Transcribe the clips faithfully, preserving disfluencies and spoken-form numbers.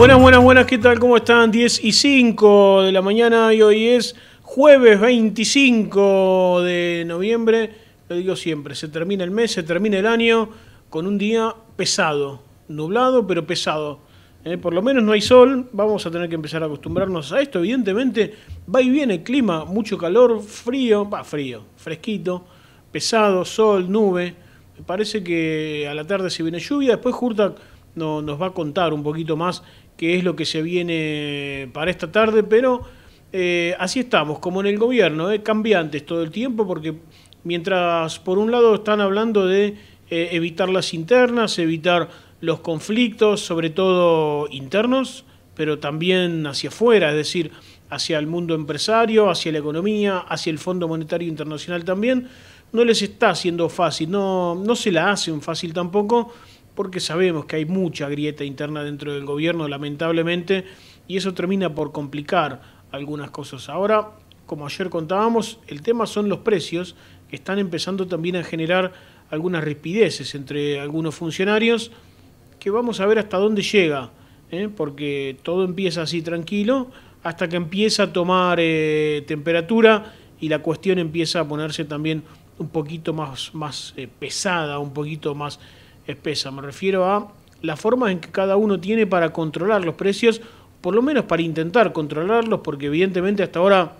Buenas, buenas, buenas, ¿qué tal? ¿Cómo están? diez y cinco de la mañana y hoy es jueves veinticinco de noviembre. Lo digo siempre, se termina el mes, se termina el año con un día pesado, nublado pero pesado. Eh, por lo menos no hay sol, vamos a tener que empezar a acostumbrarnos a esto. Evidentemente va y viene el clima, mucho calor, frío, va frío, fresquito, pesado, sol, nube. Me parece que a la tarde se viene lluvia, después Jurtak no, nos va a contar un poquito más qué es lo que se viene para esta tarde, pero eh, así estamos, como en el gobierno, eh, cambiantes todo el tiempo, porque mientras por un lado están hablando de eh, evitar las internas, evitar los conflictos, sobre todo internos, pero también hacia afuera, es decir, hacia el mundo empresario, hacia la economía, hacia el Fondo Monetario Internacional también, no les está haciendo fácil, no, no se la hacen fácil tampoco, porque sabemos que hay mucha grieta interna dentro del gobierno, lamentablemente, y eso termina por complicar algunas cosas. Ahora, como ayer contábamos, el tema son los precios, que están empezando también a generar algunas rispideces entre algunos funcionarios, que vamos a ver hasta dónde llega, ¿eh? Porque todo empieza así tranquilo, hasta que empieza a tomar eh, temperatura y la cuestión empieza a ponerse también un poquito más, más eh, pesada, un poquito más espesa. Me refiero a la forma en que cada uno tiene para controlar los precios, por lo menos para intentar controlarlos, porque evidentemente hasta ahora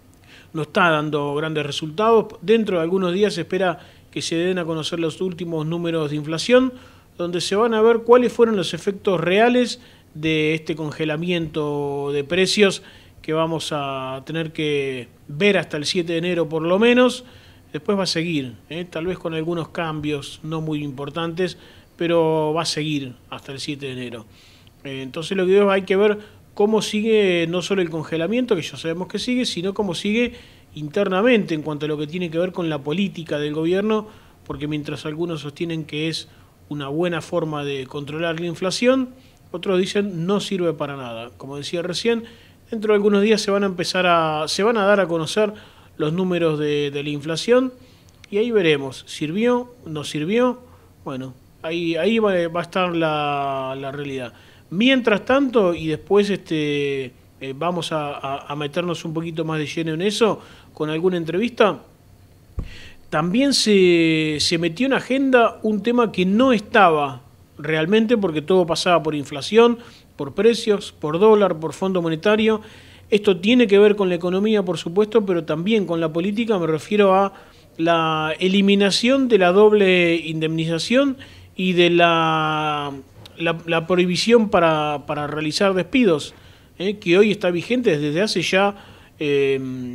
no está dando grandes resultados. Dentro de algunos días se espera que se den a conocer los últimos números de inflación, donde se van a ver cuáles fueron los efectos reales de este congelamiento de precios que vamos a tener que ver hasta el siete de enero por lo menos. Después va a seguir, ¿eh? Tal vez con algunos cambios no muy importantes, pero va a seguir hasta el siete de enero. Eh, entonces lo que digo, hay que ver cómo sigue no solo el congelamiento, que ya sabemos que sigue, sino cómo sigue internamente en cuanto a lo que tiene que ver con la política del gobierno, porque mientras algunos sostienen que es una buena forma de controlar la inflación, otros dicen no sirve para nada. Como decía recién, dentro de algunos días se van a empezar a, se van a dar a conocer los números de, de la inflación y ahí veremos, ¿sirvió? ¿No sirvió? Bueno, ahí, ahí va, va a estar la, la realidad. Mientras tanto, y después este, eh, vamos a, a, a meternos un poquito más de lleno en eso, con alguna entrevista, también se, se metió en agenda un tema que no estaba realmente, porque todo pasaba por inflación, por precios, por dólar, por Fondo Monetario. Esto tiene que ver con la economía, por supuesto, pero también con la política. Me refiero a la eliminación de la doble indemnización y de la, la, la prohibición para, para realizar despidos, ¿eh? Que hoy está vigente desde hace ya eh,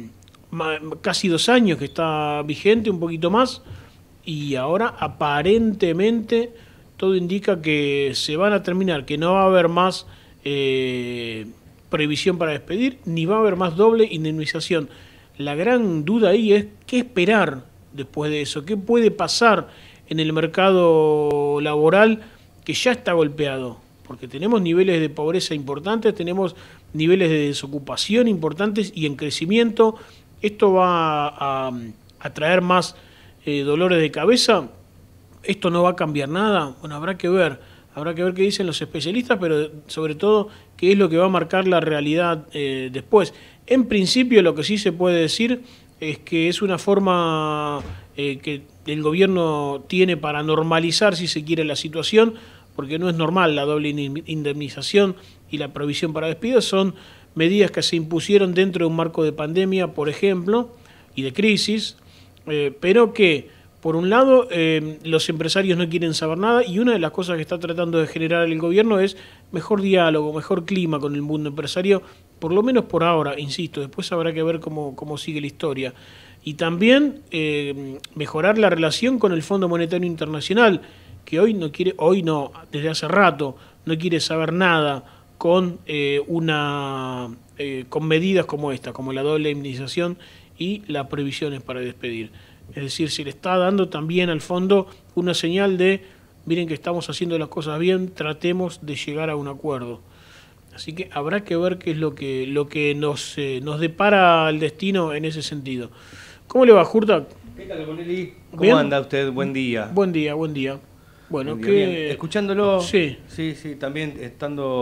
casi dos años que está vigente, un poquito más, y ahora aparentemente todo indica que se van a terminar, que no va a haber más Eh, prohibición para despedir, ni va a haber más doble indemnización. La gran duda ahí es qué esperar después de eso, qué puede pasar en el mercado laboral que ya está golpeado, porque tenemos niveles de pobreza importantes, tenemos niveles de desocupación importantes y en crecimiento. Esto va a, a traer más eh, dolores de cabeza. Esto no va a cambiar nada. Bueno, habrá que ver. Habrá que ver qué dicen los especialistas, pero sobre todo qué es lo que va a marcar la realidad eh, después. En principio lo que sí se puede decir es que es una forma eh, que el gobierno tiene para normalizar, si se quiere, la situación, porque no es normal la doble indemnización y la provisión para despidos. Son medidas que se impusieron dentro de un marco de pandemia, por ejemplo, y de crisis, eh, pero que por un lado, eh, los empresarios no quieren saber nada y una de las cosas que está tratando de generar el gobierno es mejor diálogo, mejor clima con el mundo empresario, por lo menos por ahora, insisto, después habrá que ver cómo, cómo sigue la historia. Y también eh, mejorar la relación con el Fondo Monetario Internacional, que hoy no quiere, hoy no, desde hace rato, no quiere saber nada con, eh, una, eh, con medidas como esta, como la doble indemnización y las prohibiciones para despedir. Es decir, se le está dando también al fondo una señal de, miren que estamos haciendo las cosas bien, tratemos de llegar a un acuerdo. Así que habrá que ver qué es lo que, lo que nos, eh, nos depara el destino en ese sentido. ¿Cómo le va, Jurtak? ¿Qué tal, Bonelli? ¿Cómo ¿Bien? anda usted? Buen día. Buen día, buen día. Bueno, buen día, que... Escuchándolo, sí. sí, sí, también estando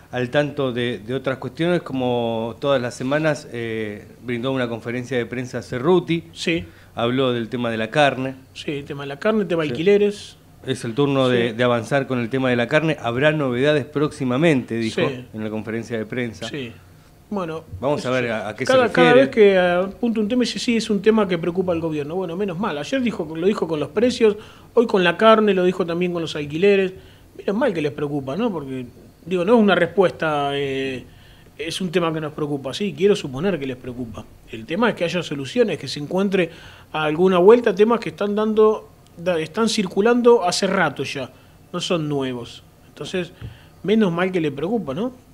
al tanto de, de otras cuestiones, como todas las semanas eh, brindó una conferencia de prensa Cerruti. Sí. Habló del tema de la carne. Sí, tema de la carne, tema de Sí. alquileres. Es el turno Sí. de, de avanzar con el tema de la carne. Habrá novedades próximamente, dijo Sí. en la conferencia de prensa. Sí. Bueno, Vamos a eso ver sí. a, a qué cada, se refiere. Cada vez que apunta un tema dice, sí, es un tema que preocupa al gobierno. Bueno, menos mal. Ayer dijo, lo dijo con los precios, hoy con la carne, lo dijo también con los alquileres. Menos mal que les preocupa, ¿no? Porque, digo, no es una respuesta, eh, es un tema que nos preocupa. Sí, quiero suponer que les preocupa. El tema es que haya soluciones, que se encuentre a alguna vuelta, temas que están dando, da, están circulando hace rato ya, no son nuevos. Entonces, menos mal que le preocupa, ¿no?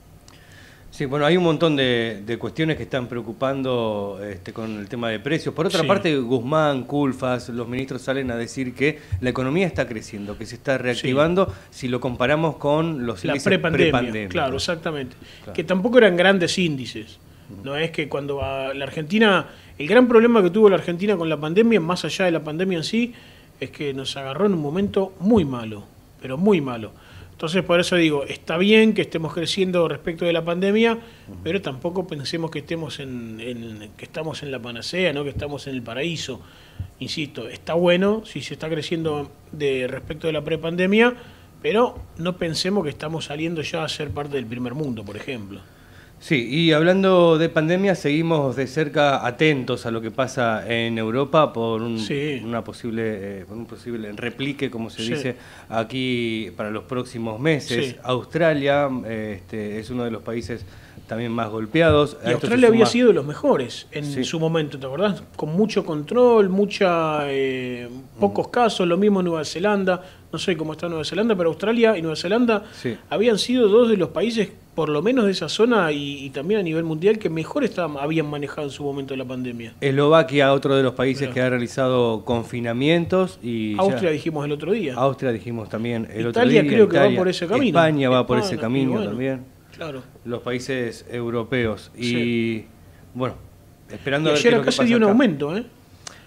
Sí, bueno, hay un montón de, de cuestiones que están preocupando este, con el tema de precios. Por otra Sí. parte, Guzmán, Culfas, los ministros salen a decir que la economía está creciendo, que se está reactivando sí. si lo comparamos con los la índices prepandemia. prepandemia. Claro, exactamente. Claro. Que tampoco eran grandes índices. No es que cuando a la Argentina, el gran problema que tuvo la Argentina con la pandemia, más allá de la pandemia en sí, es que nos agarró en un momento muy malo, pero muy malo. Entonces, por eso digo, está bien que estemos creciendo respecto de la pandemia, uh-huh. pero tampoco pensemos que estemos en, en que estamos en la panacea, no que estamos en el paraíso. Insisto, está bueno si se está creciendo de respecto de la prepandemia, pero no pensemos que estamos saliendo ya a ser parte del primer mundo, por ejemplo. Sí, y hablando de pandemia, seguimos de cerca atentos a lo que pasa en Europa por un, sí. una posible, eh, por un posible replique, como se sí. dice, aquí para los próximos meses. Sí. Australia eh, este, es uno de los países también más golpeados. Y Australia había sido de los mejores en sí. su momento, ¿te acordás? Con mucho control, mucha eh, pocos mm. casos, lo mismo Nueva Zelanda, no sé cómo está Nueva Zelanda, pero Australia y Nueva Zelanda sí. habían sido dos de los países, por lo menos de esa zona y, y también a nivel mundial, que mejor estaban, habían manejado en su momento la pandemia. Eslovaquia, otro de los países Claro. que ha realizado confinamientos. Y Austria ya, dijimos el otro día. Austria dijimos también el Italia otro día. creo que Italia, va por ese camino. España va España, por ese camino bueno, también. Claro. Los países europeos. Y sí. bueno, esperando y a ver ayer qué es lo acá que se pasa dio un acá. aumento, ¿eh?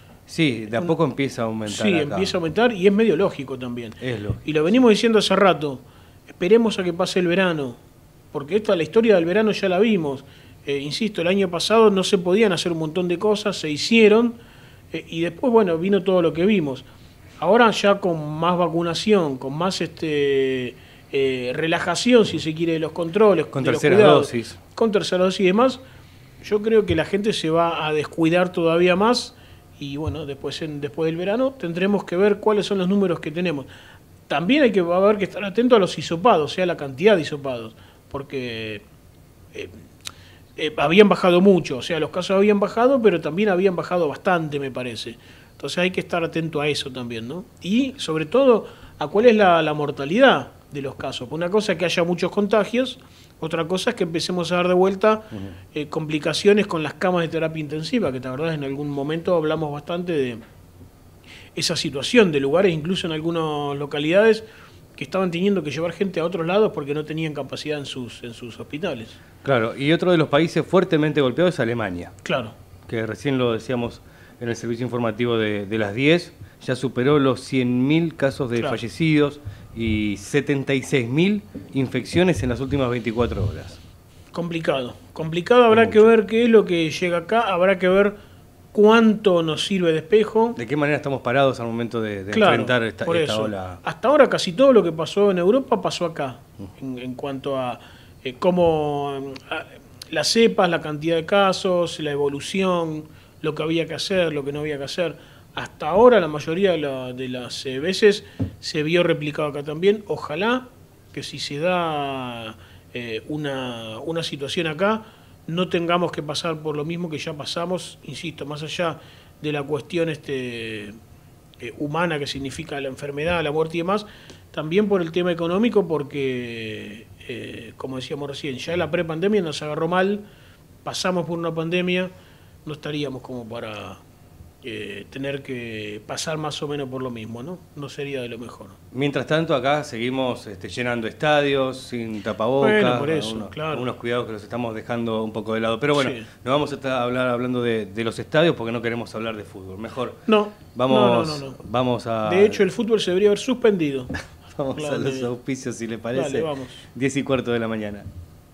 Sí, de a poco empieza a aumentar. Sí, acá. empieza a aumentar y es medio lógico también. Es lógico. Y lo venimos diciendo hace rato. Esperemos a que pase el verano, porque esta la historia del verano ya la vimos. Eh, insisto, el año pasado no se podían hacer un montón de cosas, se hicieron eh, y después, bueno, vino todo lo que vimos. Ahora ya con más vacunación, con más este eh, relajación, si se quiere, de los controles, con de los terceras cuidados, dosis. Con tercera dosis y demás, yo creo que la gente se va a descuidar todavía más y bueno, después, en, después del verano tendremos que ver cuáles son los números que tenemos. También hay que va a haber que estar atento a los hisopados, o sea, la cantidad de hisopados, porque eh, eh, habían bajado mucho, o sea, los casos habían bajado, pero también habían bajado bastante, me parece. Entonces hay que estar atento a eso también, ¿no? Y sobre todo a cuál es la, la mortalidad de los casos. Una cosa es que haya muchos contagios, otra cosa es que empecemos a dar de vuelta uh-huh. eh, complicaciones con las camas de terapia intensiva, que la verdad en algún momento hablamos bastante de esa situación, de lugares incluso en algunas localidades que estaban teniendo que llevar gente a otros lados porque no tenían capacidad en sus, en sus hospitales. Claro, y otro de los países fuertemente golpeados es Alemania. Claro. Que recién lo decíamos en el servicio informativo de, de las diez, ya superó los cien mil casos de claro. fallecidos y setenta y seis mil infecciones en las últimas veinticuatro horas. Complicado, complicado, habrá que ver qué es lo que llega acá, habrá que ver cuánto nos sirve de espejo. ¿De qué manera estamos parados al momento de, de claro, enfrentar esta, por esta eso. ola? Hasta ahora casi todo lo que pasó en Europa pasó acá, uh-huh. en, en cuanto a eh, cómo a, las cepas, la cantidad de casos, la evolución, lo que había que hacer, lo que no había que hacer. Hasta ahora la mayoría de, la, de las eh, veces se vio replicado acá también. Ojalá que si se da eh, una, una situación acá, no tengamos que pasar por lo mismo que ya pasamos, insisto, más allá de la cuestión este, eh, humana que significa la enfermedad, la muerte y demás, también por el tema económico, porque, eh, como decíamos recién, ya la prepandemia nos agarró mal, pasamos por una pandemia, no estaríamos como para eh, tener que pasar más o menos por lo mismo, ¿no? No sería de lo mejor. Mientras tanto, acá seguimos este, llenando estadios, sin tapabocas, bueno, por eso, algunos, claro. algunos cuidados que los estamos dejando un poco de lado. Pero bueno, sí. no vamos a estar hablar, hablando de, de los estadios porque no queremos hablar de fútbol. Mejor no, vamos, no, no, no, no. vamos a... De hecho, el fútbol se debería haber suspendido. Vamos claro, a los auspicios, si le parece. Dale, vamos. diez y cuarto de la mañana.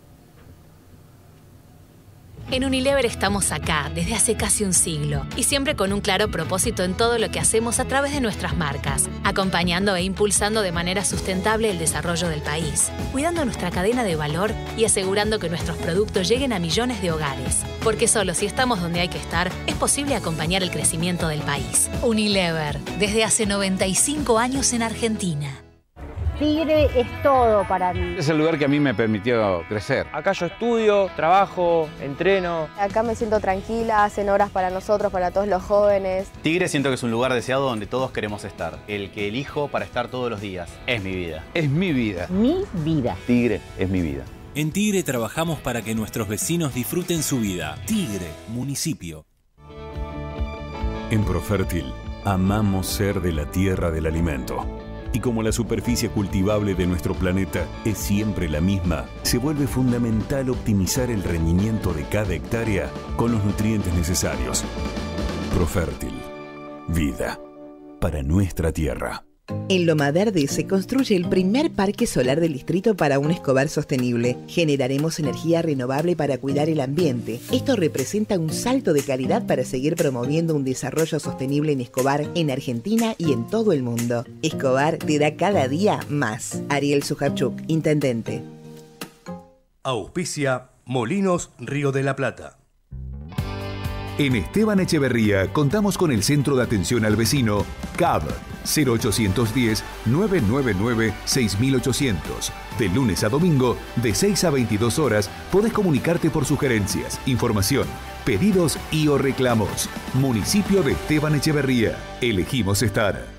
En Unilever estamos acá desde hace casi un siglo y siempre con un claro propósito en todo lo que hacemos a través de nuestras marcas, acompañando e impulsando de manera sustentable el desarrollo del país, cuidando nuestra cadena de valor y asegurando que nuestros productos lleguen a millones de hogares. Porque solo si estamos donde hay que estar, es posible acompañar el crecimiento del país. Unilever, desde hace noventa y cinco años en Argentina. Tigre es todo para mí. Es el lugar que a mí me permitió crecer. Acá yo estudio, trabajo, entreno. Acá me siento tranquila, hacen horas para nosotros, para todos los jóvenes. Tigre siento que es un lugar deseado donde todos queremos estar. El que elijo para estar todos los días. Es mi vida. Es mi vida. Mi vida. Tigre es mi vida. En Tigre trabajamos para que nuestros vecinos disfruten su vida. Tigre, municipio. En Profértil, amamos ser de la tierra del alimento. Y como la superficie cultivable de nuestro planeta es siempre la misma, se vuelve fundamental optimizar el rendimiento de cada hectárea con los nutrientes necesarios. Profértil. Vida para nuestra tierra. En Loma Verde se construye el primer parque solar del distrito para un Escobar sostenible. Generaremos energía renovable para cuidar el ambiente. Esto representa un salto de calidad para seguir promoviendo un desarrollo sostenible en Escobar, en Argentina y en todo el mundo. Escobar te da cada día más. Ariel Sujarchuk, intendente. Auspicia Molinos Río de la Plata. En Esteban Echeverría contamos con el Centro de Atención al Vecino C A B cero ochocientos diez, nueve nueve nueve, seis mil ochocientos. De lunes a domingo, de seis a veintidós horas, podés comunicarte por sugerencias, información, pedidos y o reclamos. Municipio de Esteban Echeverría. Elegimos estar.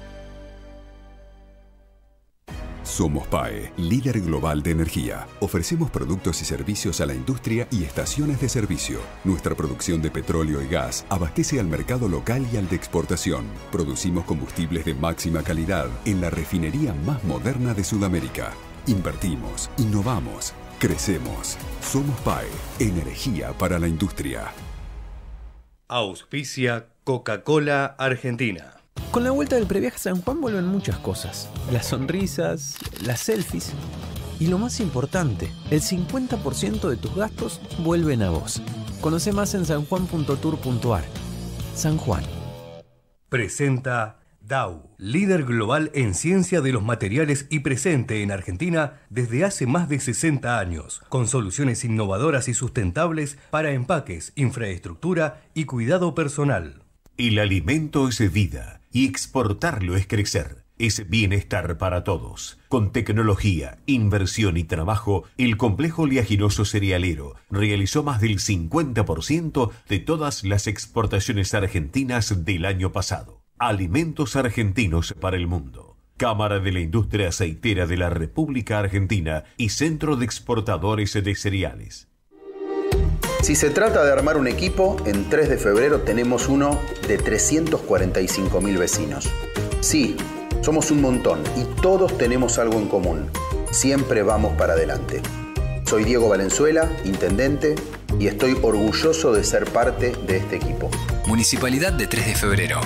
Somos P A E, líder global de energía. Ofrecemos productos y servicios a la industria y estaciones de servicio. Nuestra producción de petróleo y gas abastece al mercado local y al de exportación. Producimos combustibles de máxima calidad en la refinería más moderna de Sudamérica. Invertimos, innovamos, crecemos. Somos P A E, energía para la industria. Auspicia Coca-Cola Argentina. Con la vuelta del previaje a San Juan vuelven muchas cosas. Las sonrisas, las selfies y lo más importante, el cincuenta por ciento de tus gastos vuelven a vos. Conoce más en sanjuan punto tour punto ar. San Juan. Presenta Dow, líder global en ciencia de los materiales y presente en Argentina desde hace más de sesenta años, con soluciones innovadoras y sustentables para empaques, infraestructura y cuidado personal. El alimento es vida y exportarlo es crecer. Es bienestar para todos. Con tecnología, inversión y trabajo, el complejo oleaginoso cerealero realizó más del cincuenta por ciento de todas las exportaciones argentinas del año pasado. Alimentos argentinos para el mundo. Cámara de la Industria Aceitera de la República Argentina y Centro de Exportadores de Cereales. Si se trata de armar un equipo, en tres de febrero tenemos uno de trescientos cuarenta y cinco mil vecinos. Sí, somos un montón y todos tenemos algo en común. Siempre vamos para adelante. Soy Diego Valenzuela, intendente, y estoy orgulloso de ser parte de este equipo. Municipalidad de tres de febrero.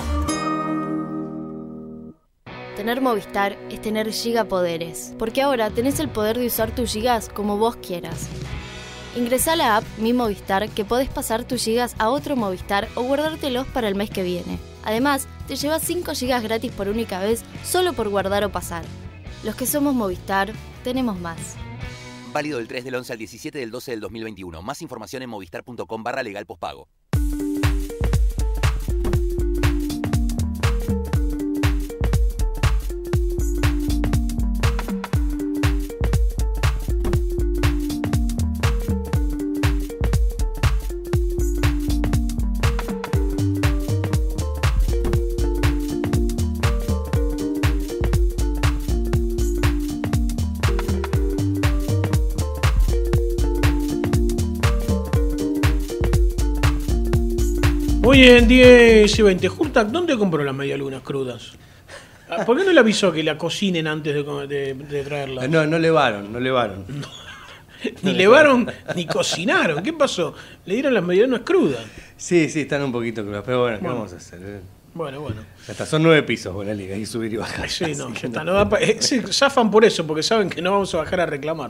Tener Movistar es tener gigapoderes, porque ahora tenés el poder de usar tus gigas como vos quieras. Ingresá a la app Mi Movistar que podés pasar tus gigas a otro Movistar o guardártelos para el mes que viene. Además, te llevas cinco gigas gratis por única vez solo por guardar o pasar. Los que somos Movistar, tenemos más. Válido del tres del once al diecisiete del doce del dos mil veintiuno. Más información en movistar punto com barra legal pospago. Hoy en diez y veinte, Jurtak, ¿dónde compró las medialunas crudas? ¿Por qué no le avisó que la cocinen antes de, de, de traerlas? No, no levaron, no levaron. No, ni levaron ni cocinaron. ¿Qué pasó? Le dieron las medialunas crudas. Sí, sí, están un poquito crudas, pero bueno, ¿qué bueno. vamos a hacer? Bueno, bueno. Hasta son nueve pisos con la liga, y subir y bajar. Sí, no, ya está. No da pa- se zafan por eso, porque saben que no vamos a bajar a reclamar.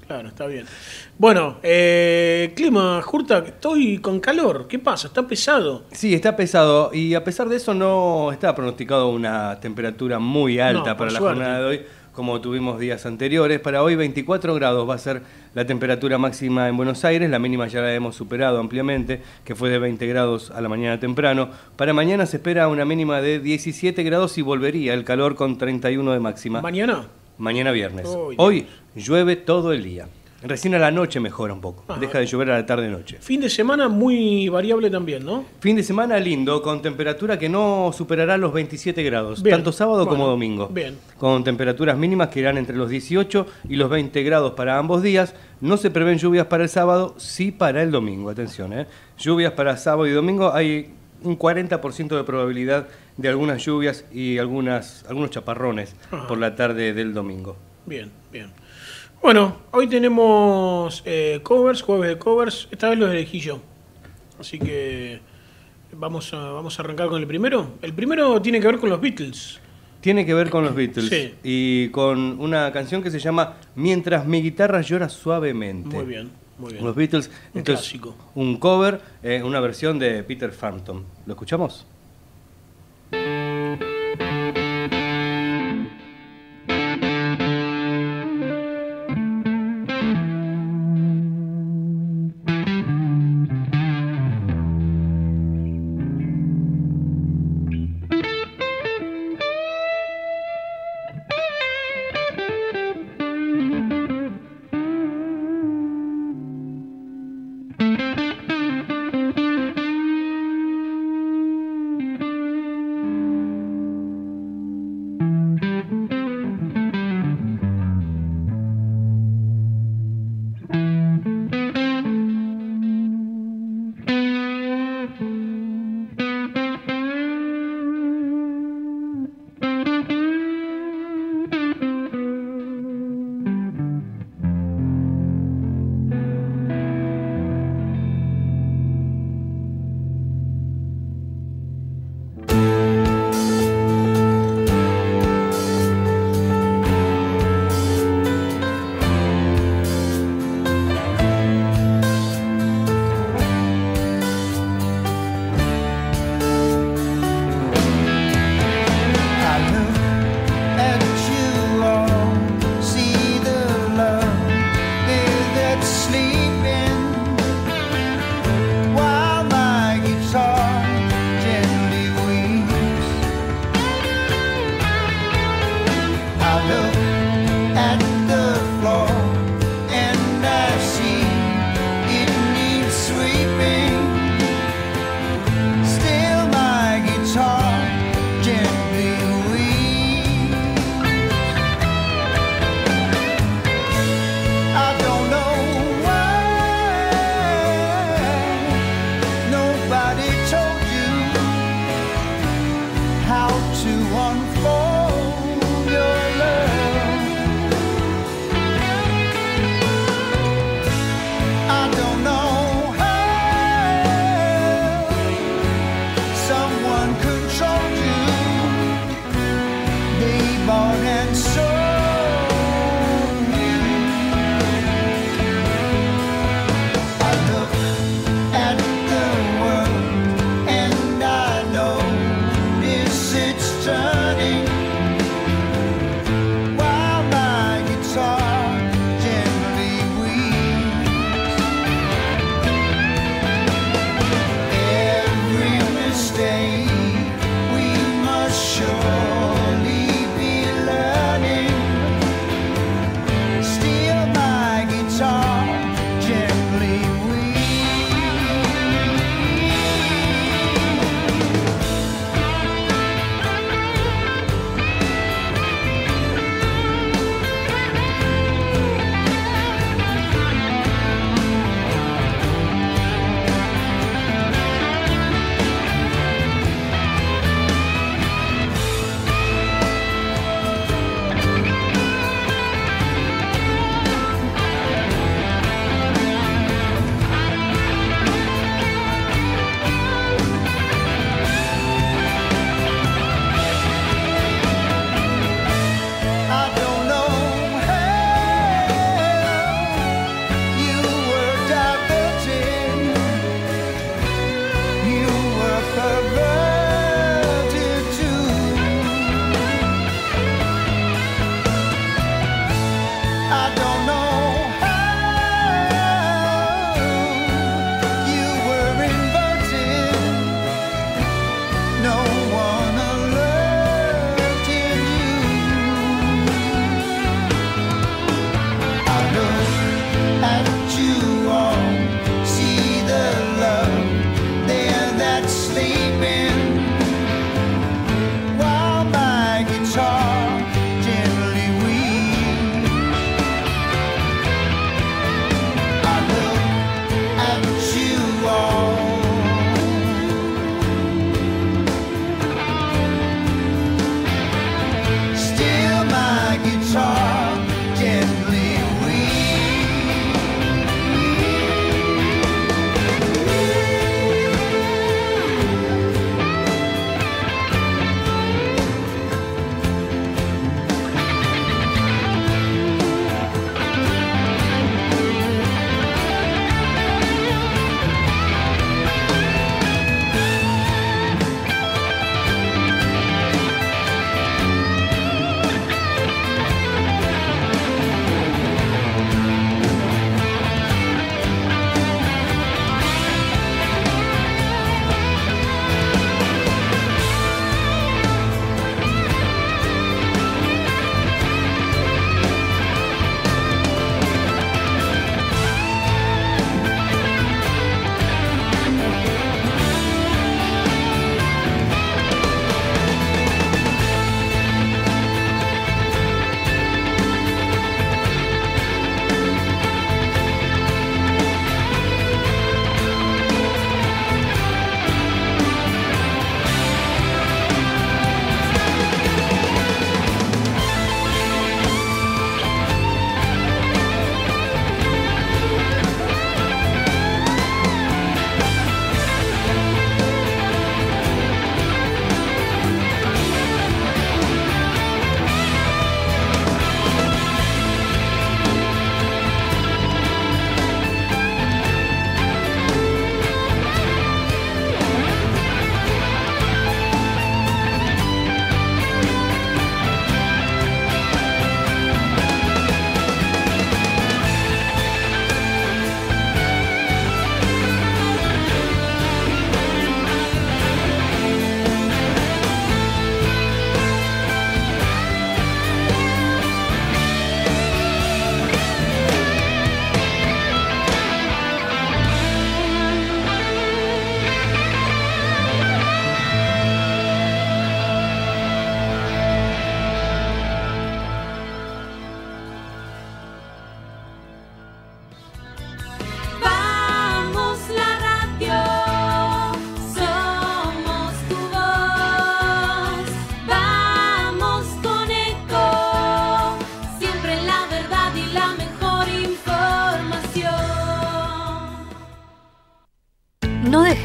Claro, está bien. Bueno, eh, clima, Jurta, estoy con calor. ¿Qué pasa? ¿Está pesado? Sí, está pesado y a pesar de eso no está pronosticado una temperatura muy alta No, para por la suerte. jornada de hoy, como tuvimos días anteriores. Para hoy veinticuatro grados va a ser la temperatura máxima en Buenos Aires, la mínima ya la hemos superado ampliamente, que fue de veinte grados a la mañana temprano. Para mañana se espera una mínima de diecisiete grados y volvería el calor con treinta y uno de máxima. ¿Mañana? Mañana viernes. Oh, Hoy llueve todo el día. Recién a la noche mejora un poco. Ajá. Deja de llover a la tarde-noche. Fin de semana muy variable también, ¿no? Fin de semana lindo, con temperatura que no superará los veintisiete grados, Bien. tanto sábado Bueno, como domingo. bien. Con temperaturas mínimas que irán entre los dieciocho y los veinte grados para ambos días. No se prevén lluvias para el sábado, sí para el domingo. Atención, ¿eh? Lluvias para sábado y domingo. Hay un cuarenta por ciento de probabilidad de algunas lluvias y algunas, algunos chaparrones Ajá. por la tarde del domingo. Bien, bien. Bueno, hoy tenemos eh, covers, jueves de covers. Esta vez los elegí yo. Así que vamos a, vamos a arrancar con el primero. El primero tiene que ver con los Beatles. Tiene que ver con los Beatles Sí. y con una canción que se llama Mientras mi guitarra llora suavemente. Muy bien, muy bien. Los Beatles, Un esto clásico. es un cover, eh, una versión de Peter Frampton. ¿Lo escuchamos?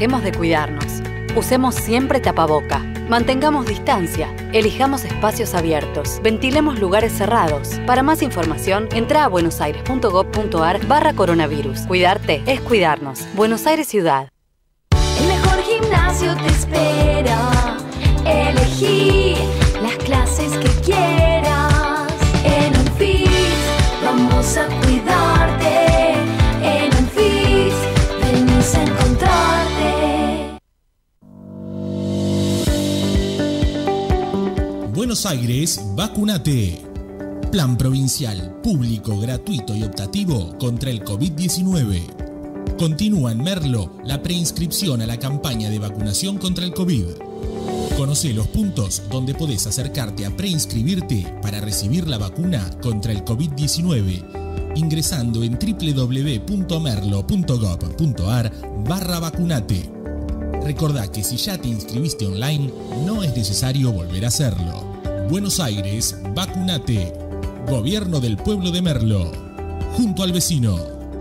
Dejemos de cuidarnos. Usemos siempre tapaboca. Mantengamos distancia. Elijamos espacios abiertos. Ventilemos lugares cerrados. Para más información, entra a buenosaires.gov.ar barra coronavirus. Cuidarte es cuidarnos. Buenos Aires Ciudad. El mejor gimnasio te espera. Elegí las clases que quieras. En Unfit vamos a cuidarte. En Unfit venimos a encontrarte. Buenos Aires, vacunate. Plan provincial, público, gratuito y optativo contra el COVID diecinueve. Continúa en Merlo la preinscripción a la campaña de vacunación contra el COVID. Conoce los puntos donde podés acercarte a preinscribirte para recibir la vacuna contra el COVID diecinueve ingresando en w w w punto merlo punto gov punto ar barra vacunate. Recordá que si ya te inscribiste online, no es necesario volver a hacerlo. Buenos Aires, vacunate. Gobierno del Pueblo de Merlo. Junto al vecino.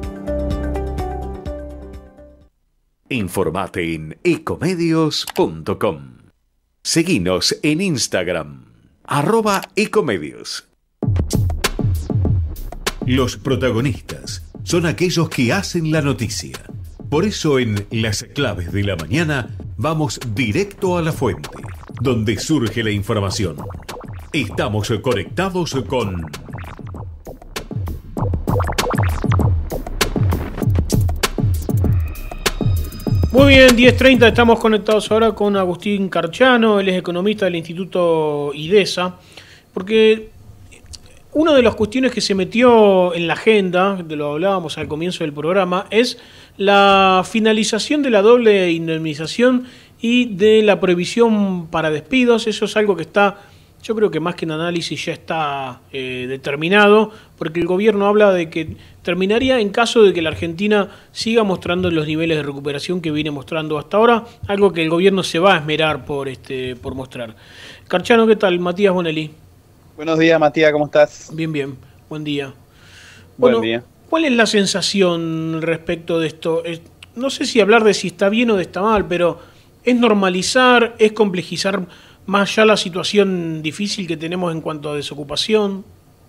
Informate en ecomedios punto com. Seguinos en Instagram, arroba ecomedios. Los protagonistas son aquellos que hacen la noticia. Por eso en Las Claves de la Mañana vamos directo a la fuente, donde surge la información. Estamos conectados con... Muy bien, diez treinta, estamos conectados ahora con Agustín Carchano, él es economista del Instituto IDESA, porque una de las cuestiones que se metió en la agenda, de lo hablábamos al comienzo del programa, es la finalización de la doble indemnización y de la prohibición para despidos. Eso es algo que está, yo creo que más que en análisis ya está eh, determinado, porque el gobierno habla de que terminaría en caso de que la Argentina siga mostrando los niveles de recuperación que viene mostrando hasta ahora, algo que el gobierno se va a esmerar por, este, por mostrar. Carchano, ¿qué tal? Matías Bonelli. Buenos días, Matías, ¿cómo estás? Bien, bien, buen día. Bueno, buen día. ¿Cuál es la sensación respecto de esto? No sé si hablar de si está bien o de está mal, pero ¿es normalizar, es complejizar más ya la situación difícil que tenemos en cuanto a desocupación?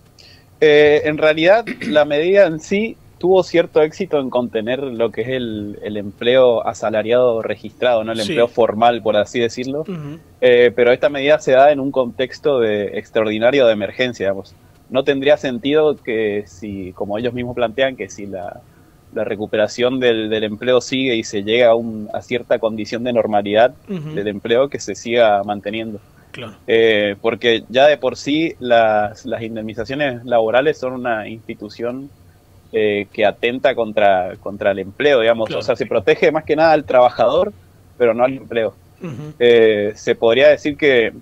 Eh, en realidad, la medida en sí tuvo cierto éxito en contener lo que es el, el empleo asalariado registrado, ¿no? El sí. empleo formal, por así decirlo. Uh-huh. eh, pero esta medida se da en un contexto de extraordinario de emergencia, digamos. No tendría sentido que si, como ellos mismos plantean, que si la, la recuperación del, del empleo sigue y se llega a, un, a cierta condición de normalidad uh-huh. del empleo, que se siga manteniendo. Claro. Eh, porque ya de por sí las, las indemnizaciones laborales son una institución eh, que atenta contra, contra el empleo, digamos. Claro. O sea, se protege más que nada al trabajador, pero no al empleo. Uh-huh. Eh, se podría decir que,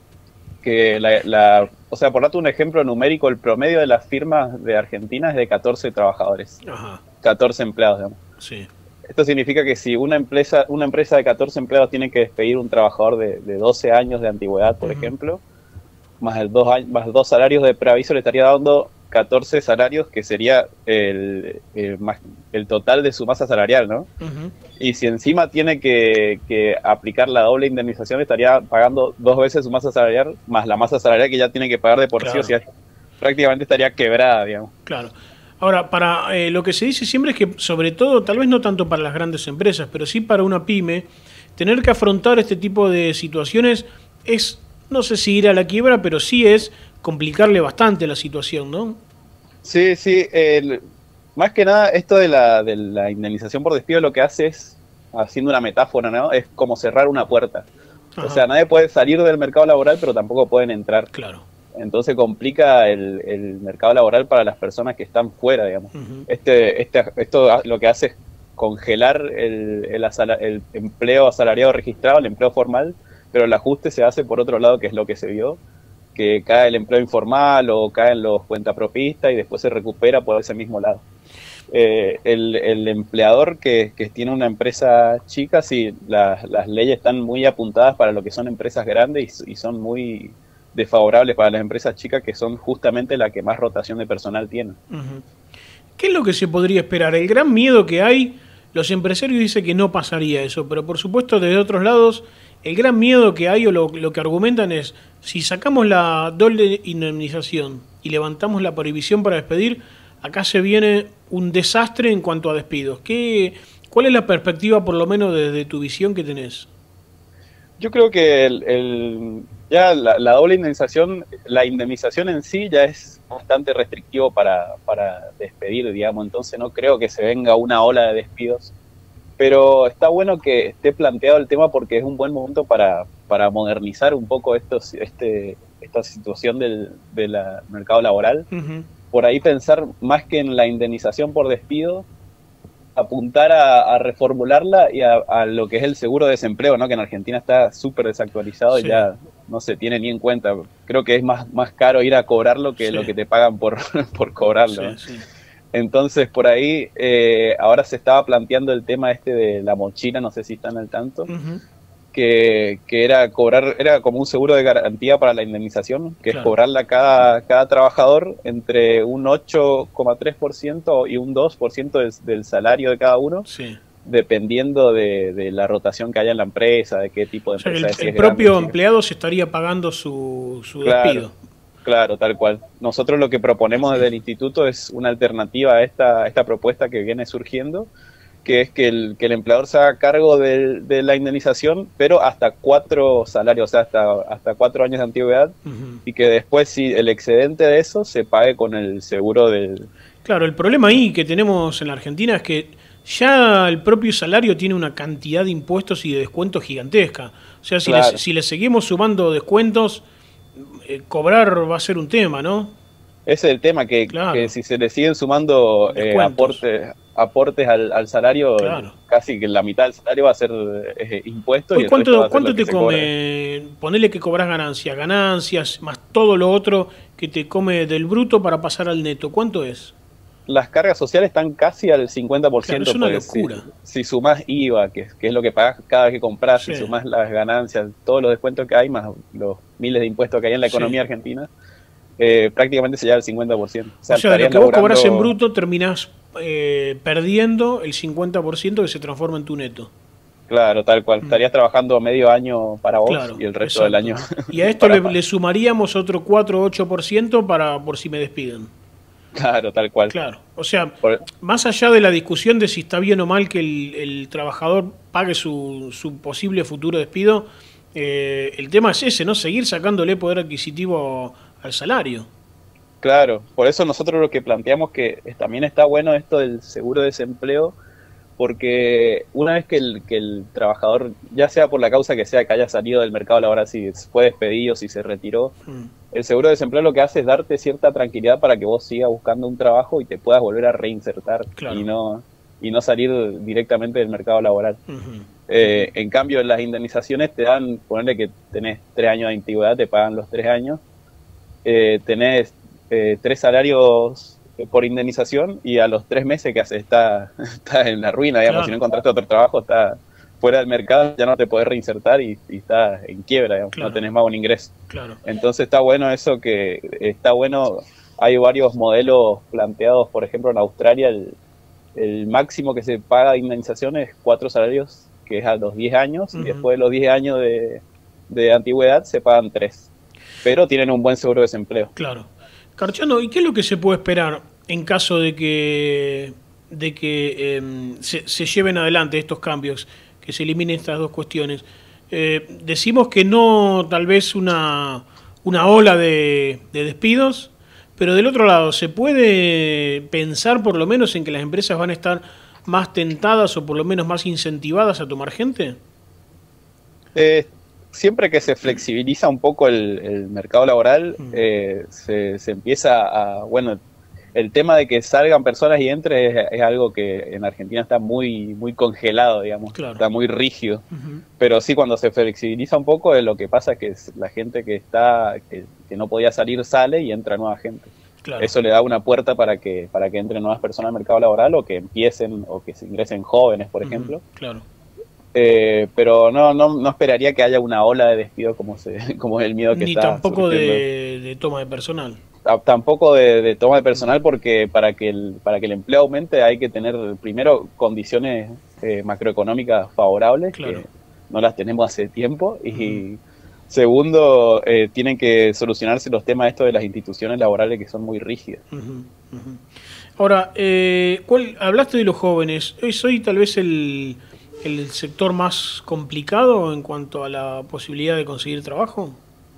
que la, la, o sea, por darte un ejemplo numérico, el promedio de las firmas de Argentina es de catorce trabajadores, Ajá. catorce empleados, digamos. Sí. Esto significa que si una empresa una empresa de catorce empleados tiene que despedir un trabajador de, de doce años de antigüedad, por uh-huh. ejemplo, más, el dos, más dos salarios de preaviso, le estaría dando catorce salarios, que sería el, el, el total de su masa salarial, ¿no? Uh-huh. Y si encima tiene que, que aplicar la doble indemnización, estaría pagando dos veces su masa salarial, más la masa salarial que ya tiene que pagar de por claro. sí, o sea, prácticamente estaría quebrada, digamos. Claro. Ahora, para eh, lo que se dice siempre es que, sobre todo, tal vez no tanto para las grandes empresas, pero sí para una pyme, tener que afrontar este tipo de situaciones es, no sé si ir a la quiebra, pero sí es complicarle bastante la situación, ¿no? Sí, sí. El, más que nada, esto de la, de la indemnización por despido lo que hace es, haciendo una metáfora, ¿no? Es como cerrar una puerta. Ajá. O sea, nadie puede salir del mercado laboral, pero tampoco pueden entrar. Claro. Entonces complica el, el mercado laboral para las personas que están fuera, digamos. Uh-huh. Este, este, esto lo que hace es congelar el, el, asala, el empleo asalariado registrado, el empleo formal, pero el ajuste se hace por otro lado, que es lo que se vio, que cae el empleo informal o caen los cuentapropistas y después se recupera por ese mismo lado. Eh, el, el empleador que, que tiene una empresa chica, sí, la, las leyes están muy apuntadas para lo que son empresas grandes y, y son muy desfavorables para las empresas chicas, que son justamente las que más rotación de personal tienen. Uh-huh. ¿Qué es lo que se podría esperar? El gran miedo que hay Los empresarios dicen que no pasaría eso, pero por supuesto desde otros lados el gran miedo que hay o lo, lo que argumentan es si sacamos la doble indemnización y levantamos la prohibición para despedir, acá se viene un desastre en cuanto a despidos. ¿Qué, ¿Cuál es la perspectiva, por lo menos desde tu visión, que tenés? Yo creo que el, el, ya la, la doble indemnización, la indemnización en sí ya es bastante restrictivo para, para despedir, digamos, entonces no creo que se venga una ola de despidos. Pero está bueno que esté planteado el tema porque es un buen momento para, para modernizar un poco estos, este, esta situación del, del mercado laboral. Uh-huh. Por ahí pensar más que en la indemnización por despido, apuntar a, a reformularla y a, a lo que es el seguro de desempleo, ¿no? Que en Argentina está súper desactualizado Sí. y ya no se tiene ni en cuenta. Creo que es más, más caro ir a cobrarlo que Sí. lo que te pagan por, por cobrarlo. ¿no? Sí, sí. Entonces, por ahí, eh, ahora se estaba planteando el tema este de la mochila, no sé si están al tanto, Uh-huh. que, que era cobrar, era como un seguro de garantía para la indemnización, que Claro. es cobrarla a cada, cada trabajador entre un ocho coma tres por ciento y un dos por ciento del, del salario de cada uno, Sí. dependiendo de, de la rotación que haya en la empresa, de qué tipo de O sea, empresa el, es, si el es grande, propio si es- empleado se estaría pagando su, su Claro. despido. Claro, tal cual. Nosotros lo que proponemos desde el instituto es una alternativa a esta, a esta propuesta que viene surgiendo, que es que el, que el empleador se haga cargo de, de la indemnización, pero hasta cuatro salarios, o sea, hasta, hasta cuatro años de antigüedad, Uh-huh. y que después, si el excedente de eso, se pague con el seguro del... Claro, el problema ahí que tenemos en la Argentina es que ya el propio salario tiene una cantidad de impuestos y de descuentos gigantesca. O sea, si, Claro. le, si le seguimos sumando descuentos, eh, cobrar va a ser un tema, ¿no? Ese es el tema, que, Claro. que si se le siguen sumando eh, Descuentos. aportes, aportes al, al salario, Claro. casi que la mitad del salario va a ser eh, impuestos. y Hoy, el resto va ¿Cuánto, a ser cuánto lo que te se cobre. come? Ponele que cobras ganancias, ganancias, más todo lo otro que te come del bruto para pasar al neto. ¿Cuánto es? Las cargas sociales están casi al cincuenta por ciento. Claro, es una porque si- locura. Si, sumás I V A, que, que es lo que pagas cada vez que compras, Sí. si sumás las ganancias, todos los descuentos que hay, más los miles de impuestos que hay en la Sí. economía argentina, eh, prácticamente se lleva al cincuenta por ciento. O sea, de lo estarían que vos cobras en laburando- bruto terminás eh, perdiendo el cincuenta por ciento que se transforma en tu neto. Claro, tal cual. Estarías trabajando medio año para vos Claro, y el resto del año. exacto. Y a esto para- le, le sumaríamos otro cuatro o ocho por ciento para por si me despiden. Claro, tal cual. Claro, o sea, más allá de la discusión de si está bien o mal que el, el trabajador pague su, su posible futuro despido, eh, el tema es ese, ¿no? Seguir sacándole poder adquisitivo al salario. Claro, por eso nosotros lo que planteamos que es- también está bueno esto del seguro de desempleo, porque una vez que el, que el trabajador, ya sea por la causa que sea, que haya salido del mercado laboral, si fue despedido, si se retiró, el seguro de desempleo lo que hace es darte cierta tranquilidad para que vos sigas buscando un trabajo y te puedas volver a reinsertar Claro. y no y no salir directamente del mercado laboral. Eh, en cambio, en las indemnizaciones te dan, ponerle que tenés tres años de antigüedad, te pagan los tres años, eh, tenés eh, tres salarios eh, por indemnización y a los tres meses que haces está, está en la ruina, digamos, Claro. si no encontraste otro trabajo, está fuera del mercado, ya no te podés reinsertar y, y está en quiebra, digamos, Claro. no tenés más un ingreso. Claro. Entonces está bueno eso, que está bueno, hay varios modelos planteados, por ejemplo en Australia el, el máximo que se paga de indemnización es cuatro salarios, que es a los diez años, Ujú. y después de los diez años de, de antigüedad se pagan tres, pero tienen un buen seguro de desempleo. Claro. Carchano, ¿y qué es lo que se puede esperar en caso de que de que eh, se, se lleven adelante estos cambios, que se eliminen estas dos cuestiones? Eh, decimos que no, tal vez una, una ola de, de despidos, pero del otro lado, ¿se puede pensar por lo menos en que las empresas van a estar más tentadas o por lo menos más incentivadas a tomar gente? Eh, siempre que se flexibiliza un poco el, el mercado laboral, eh, se, se empieza a, bueno, el tema de que salgan personas y entren es, es algo que en Argentina está muy muy congelado, digamos, Claro. está muy rígido. Pero sí, cuando se flexibiliza un poco, es lo que pasa es que es la gente que está que, que no podía salir sale y entra nueva gente. Claro. Eso le da una puerta para que para que entren nuevas personas al mercado laboral o que empiecen o que se ingresen jóvenes, por Ujú, ejemplo. Claro. Eh, pero no, no no esperaría que haya una ola de despido como se como es el miedo que Ni está tampoco surgiendo. de, de toma de personal. tampoco de, de toma de personal, porque para que el, para que el empleo aumente hay que tener primero condiciones eh, macroeconómicas favorables, claro, que no las tenemos hace tiempo, y uh-huh. segundo, eh, tienen que solucionarse los temas estos de las instituciones laborales que son muy rígidas. Uh-huh, uh-huh. Ahora, eh, ¿cuál, hablaste de los jóvenes, ¿es hoy tal vez el, el sector más complicado en cuanto a la posibilidad de conseguir trabajo?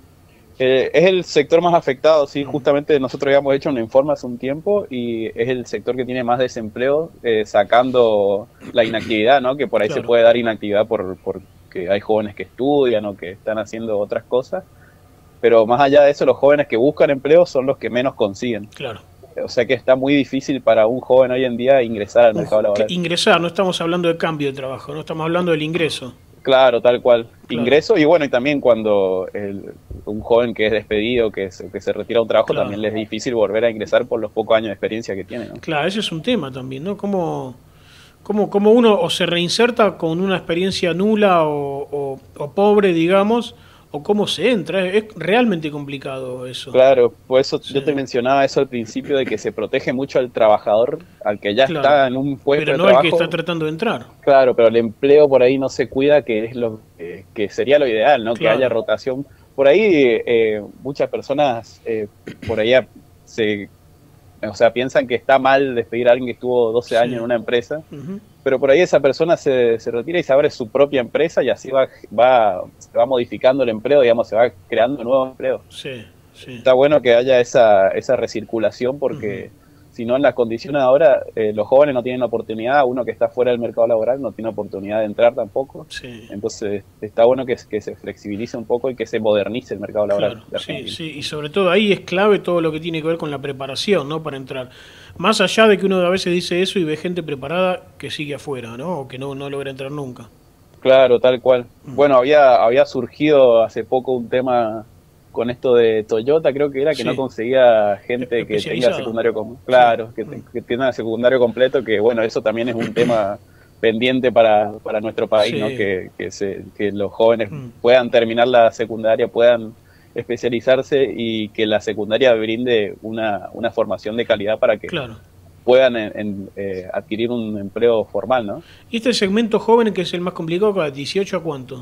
Eh, es el sector más afectado, sí, justamente nosotros habíamos hecho un informe hace un tiempo y es el sector que tiene más desempleo, eh, sacando la inactividad, ¿no? Que por ahí claro. se puede dar inactividad por porque hay jóvenes que estudian o que están haciendo otras cosas, pero más allá de eso, los jóvenes que buscan empleo son los que menos consiguen. Claro. O sea que está muy difícil para un joven hoy en día ingresar al Uf, mercado laboral. Ingresar, no estamos hablando de cambio de trabajo, no estamos hablando del ingreso. Claro, tal cual. Claro. Ingreso, y bueno, y también cuando el, un joven que es despedido, que se, que se retira de un trabajo, claro, también le es difícil volver a ingresar por los pocos años de experiencia que tiene, ¿no? Claro, ese es un tema también, ¿no? ¿Cómo, cómo, cómo uno o se reinserta con una experiencia nula o, o, o pobre, digamos, o cómo se entra? Es realmente complicado eso. Claro, por eso sí. yo te mencionaba eso al principio, de que se protege mucho al trabajador, al que ya claro. está en un puesto pero no de trabajo. Al que está tratando de entrar. Claro, pero el empleo por ahí no se cuida, que es lo eh, que sería lo ideal, ¿no? Claro. Que haya rotación. Por ahí eh, muchas personas eh, por ahí se, o sea, piensan que está mal despedir a alguien que estuvo doce sí. años en una empresa. Uh-huh. Pero por ahí esa persona se, se retira y se abre su propia empresa y así va, va, se va modificando el empleo, digamos, se va creando nuevos empleos. Sí, sí. Está bueno que haya esa, esa recirculación, porque uh-huh. si no, en las condiciones ahora, eh, los jóvenes no tienen oportunidad, uno que está fuera del mercado laboral no tiene oportunidad de entrar tampoco. Sí. Entonces está bueno que, que se flexibilice un poco y que se modernice el mercado laboral. Claro, sí, sí, y sobre todo ahí es clave todo lo que tiene que ver con la preparación, ¿no? Para entrar. Más allá de que uno a veces dice eso y ve gente preparada que sigue afuera, ¿no? O que no, no logra entrar nunca. Claro, tal cual. Mm. Bueno, había, había surgido hace poco un tema con esto de Toyota, creo que era, que sí. no conseguía gente que tenga secundario completo. Claro, sí. que, mm. que tenga secundario completo, que bueno, eso también es un tema pendiente para, para nuestro país, sí. ¿no? Que, que, se, que los jóvenes mm. puedan terminar la secundaria, puedan especializarse y que la secundaria brinde una, una formación de calidad para que claro. puedan en, en, eh, adquirir un empleo formal, ¿no? ¿Y este segmento joven, que es el más complicado, ¿de dieciocho a cuánto?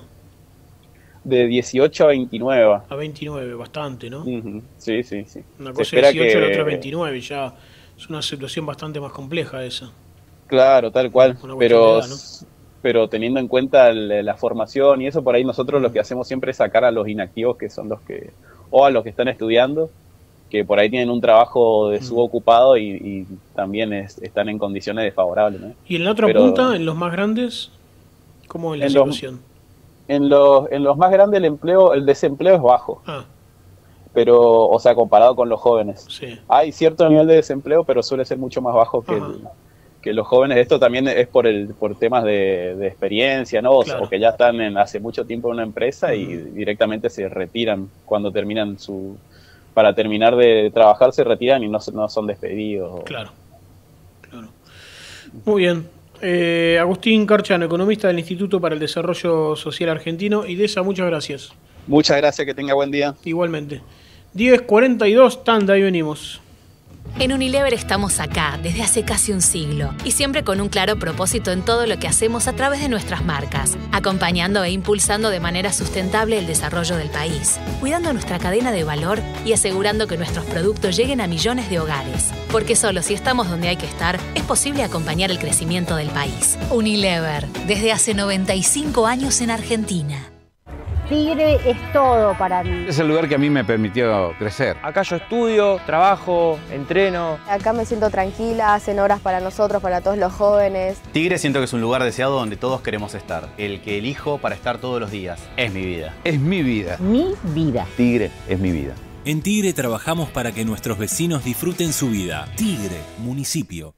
De dieciocho a veintinueve. A veintinueve, bastante, ¿no? Uh-huh. Sí, sí, sí. Una cosa es dieciocho que... la otra veintinueve, ya es una situación bastante más compleja esa. Claro, tal cual, pero... Edad, ¿no? Pero teniendo en cuenta el, la formación y eso, por ahí nosotros lo que hacemos siempre es sacar a los inactivos, que son los que, o a los que están estudiando, que por ahí tienen un trabajo de subocupado y, y también es, están en condiciones desfavorables, ¿no? ¿Y en la otra Pero, punta, en los más grandes, cómo es la en situación? Los, en, los, en los más grandes el empleo, el desempleo es bajo. Ah. Pero, o sea, comparado con los jóvenes. Sí. Hay cierto nivel de desempleo, pero suele ser mucho más bajo que el, que los jóvenes. Esto también es por el por temas de, de experiencia, ¿no? Claro. O que ya están en, hace mucho tiempo en una empresa y uh-huh. directamente se retiran cuando terminan su... Para terminar de trabajar se retiran y no, no son despedidos. Claro, claro. Muy bien. Eh, Agustín Carchano, economista del Instituto para el Desarrollo Social Argentino. Y de esa, muchas gracias. Muchas gracias, que tenga buen día. Igualmente. diez cuarenta y dos, tanda, y venimos. En Unilever estamos acá desde hace casi un siglo y siempre con un claro propósito en todo lo que hacemos a través de nuestras marcas, acompañando e impulsando de manera sustentable el desarrollo del país, cuidando nuestra cadena de valor y asegurando que nuestros productos lleguen a millones de hogares. Porque solo si estamos donde hay que estar, es posible acompañar el crecimiento del país. Unilever, desde hace noventa y cinco años en Argentina. Tigre es todo para mí. Es el lugar que a mí me permitió crecer. Acá yo estudio, trabajo, entreno. Acá me siento tranquila, hacen horas para nosotros, para todos los jóvenes. Tigre siento que es un lugar deseado donde todos queremos estar. El que elijo para estar todos los días. Es mi vida. Es mi vida. Mi vida. Tigre es mi vida. En Tigre trabajamos para que nuestros vecinos disfruten su vida. Tigre, municipio.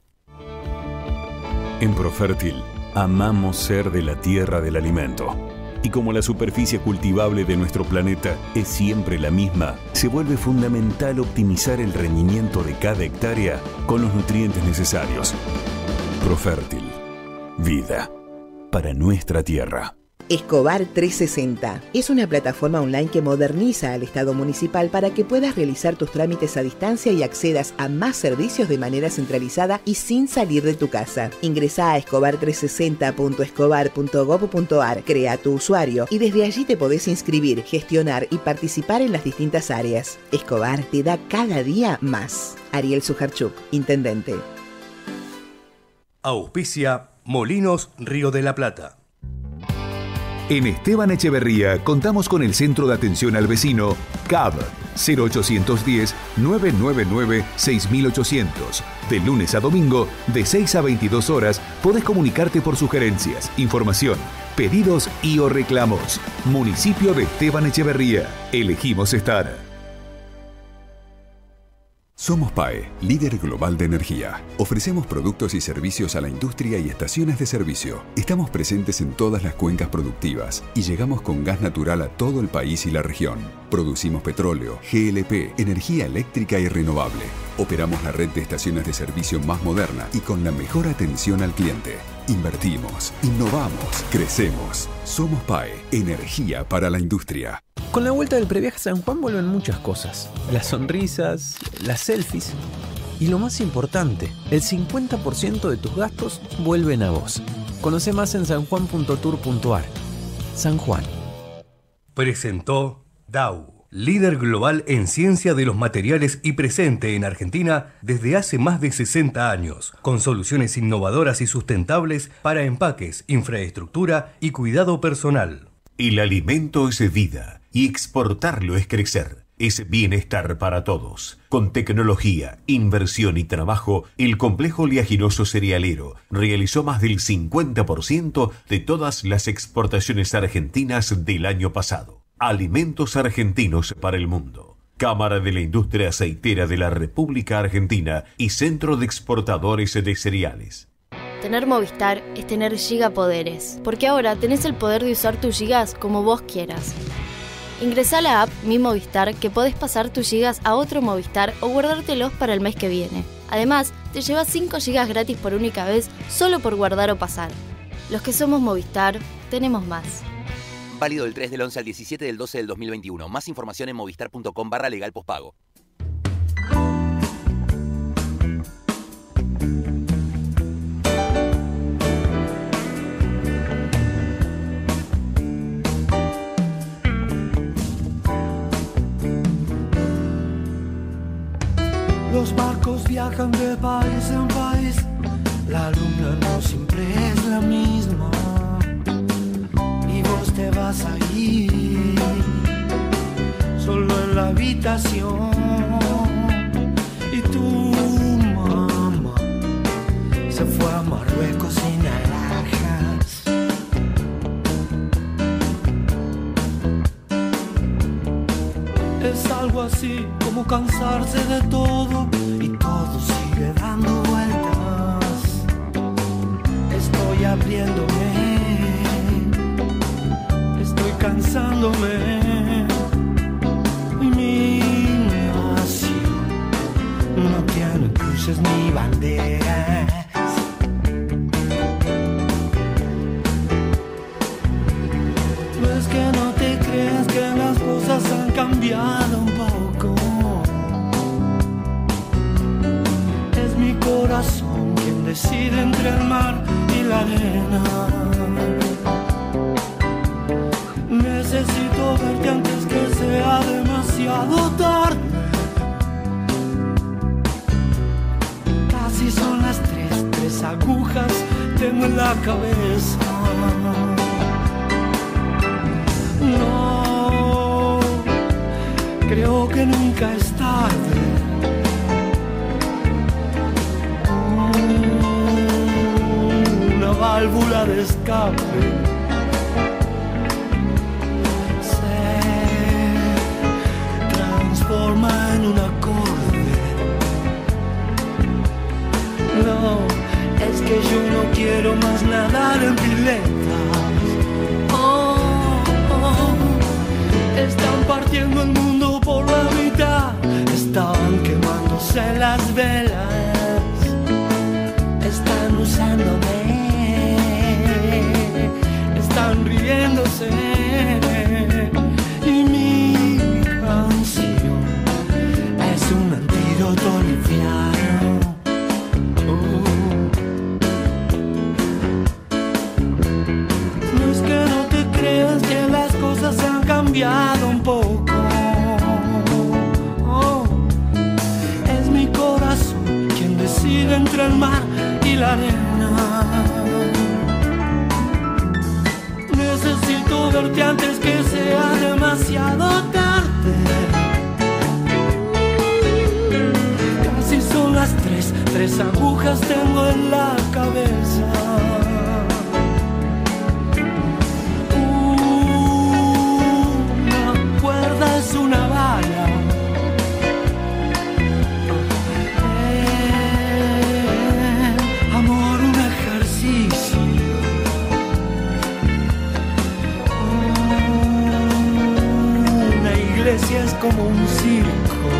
En Profértil, amamos ser de la tierra del alimento. Y como la superficie cultivable de nuestro planeta es siempre la misma, se vuelve fundamental optimizar el rendimiento de cada hectárea con los nutrientes necesarios. Profértil. Vida para nuestra tierra. Escobar trescientos sesenta es una plataforma online que moderniza al Estado municipal para que puedas realizar tus trámites a distancia y accedas a más servicios de manera centralizada y sin salir de tu casa. Ingresa a escobar trescientos sesenta punto escobar punto gob punto ar, crea tu usuario y desde allí te podés inscribir, gestionar y participar en las distintas áreas. Escobar te da cada día más. Ariel Sujarchuk, Intendente. Auspicia Molinos Río de la Plata. En Esteban Echeverría contamos con el Centro de Atención al Vecino C A B cero ochocientos diez, nueve nueve nueve, seis mil ochocientos. De lunes a domingo, de seis a veintidós horas, podés comunicarte por sugerencias, información, pedidos y o reclamos. Municipio de Esteban Echeverría. Elegimos estar. Somos P A E, líder global de energía. Ofrecemos productos y servicios a la industria y estaciones de servicio. Estamos presentes en todas las cuencas productivas y llegamos con gas natural a todo el país y la región. Producimos petróleo, G L P, energía eléctrica y renovable. Operamos la red de estaciones de servicio más moderna y con la mejor atención al cliente. Invertimos, innovamos, crecemos. Somos P A E, energía para la industria. Con la vuelta del previaje a San Juan vuelven muchas cosas. Las sonrisas, las selfies y lo más importante, el cincuenta por ciento de tus gastos vuelven a vos. Conoce más en sanjuan punto tour punto ar. San Juan. Presentó Dow, líder global en ciencia de los materiales y presente en Argentina desde hace más de sesenta años, con soluciones innovadoras y sustentables para empaques, infraestructura y cuidado personal. El alimento es vida y exportarlo es crecer. Es bienestar para todos. Con tecnología, inversión y trabajo, el complejo oleaginoso cerealero realizó más del cincuenta por ciento de todas las exportaciones argentinas del año pasado. Alimentos argentinos para el mundo. Cámara de la Industria Aceitera de la República Argentina y Centro de Exportadores de Cereales. Tener Movistar es tener gigapoderes, porque ahora tenés el poder de usar tus gigas como vos quieras. Ingresá a la app Mi Movistar que podés pasar tus gigas a otro Movistar o guardártelos para el mes que viene. Además, te llevas cinco gigas gratis por única vez solo por guardar o pasar. Los que somos Movistar, tenemos más. Válido del tres del once al diecisiete del doce del dos mil veintiuno. Más información en movistar punto com barra legal pospago. Los barcos viajan de país en país, la luna no siempre es la misma, y vos te vas a ir, solo en la habitación, y tu mamá se fue a Marruecos sin alhajas. Es algo así como cansarse de todo y todo sigue dando vueltas. Estoy abriéndome, estoy cansándome. Y mi nación no tiene cruces ni banderas. No es que no te creas que las cosas han cambiado un poco. Es mi corazón quien decide entre el mar y la arena. Necesito verte antes que sea demasiado tarde. Casi son las tres, tres agujas tengo en la cabeza. No, creo que nunca es tarde. Una válvula de escape se transforma en un acorde. No, es que yo no quiero más nadar en piletas. Están partiendo el mundo por la mitad, están quemándose las velas, están usándome, están riendo cambiado un poco. Oh, es mi corazón quien decide entre el mar y la arena. Necesito verte antes que sea demasiado tarde. Casi son las tres, tres agujas tengo en la cabeza. Una cuerda es una bala. Eh, amor, un ejercicio. Iglesia es como un circo.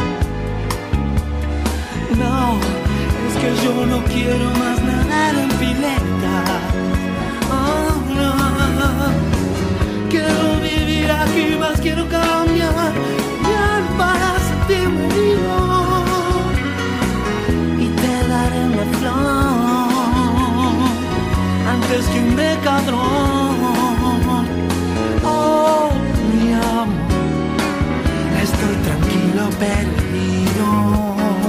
No, es que yo no quiero más nadar en pileta. Oh, no. Quiero vivir aquí, más quiero cambiar, cambiar para sentirme vivo. Y te daré una flor antes que un decadrón. Oh, mi amor, estoy tranquilo, perdido.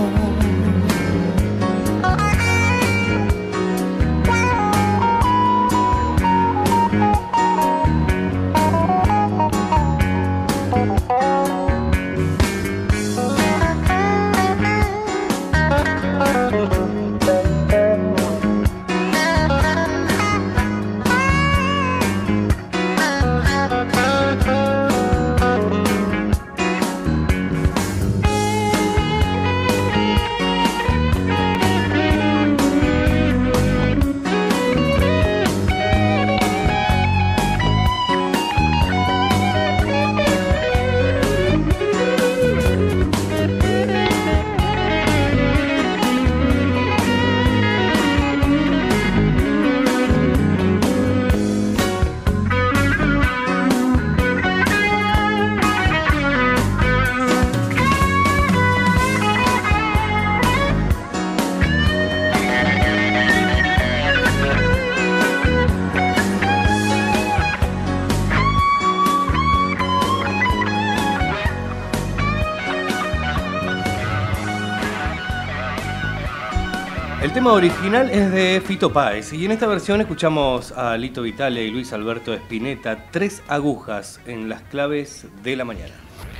El tema original es de Fito Páez y en esta versión escuchamos a Lito Vitale y Luis Alberto Spinetta, Tres agujas en las claves de la mañana.